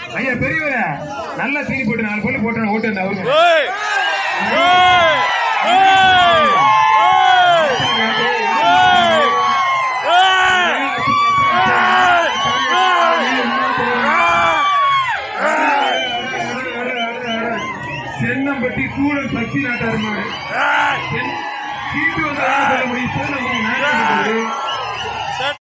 ஐயா பெரியவர நல்லா தீனி போட்டு 4 பொண்ணு போட்டு ஓட்டு அந்த அவரு சென்னம்பட்டி சூழல் சக்தி நாட்டாருமா சீட்டு வந்து சொல்ல முடியும்